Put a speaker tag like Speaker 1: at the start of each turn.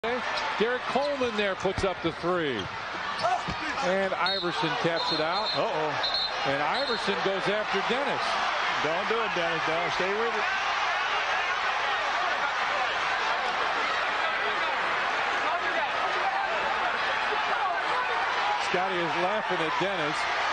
Speaker 1: Derek Coleman there puts up the three. And Iverson taps it out. And Iverson goes after Dennis.
Speaker 2: Don't do it, Dennis. Don't stay with it.
Speaker 1: Scotty is laughing at Dennis.